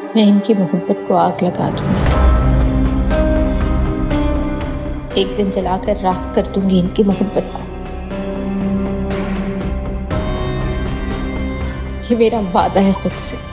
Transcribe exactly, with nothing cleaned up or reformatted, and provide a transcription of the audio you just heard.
मैं इनकी मोहब्बत को आग लगा दूंगी। एक दिन जलाकर राख कर दूंगी इनकी मोहब्बत को। ये मेरा वादा है खुद से।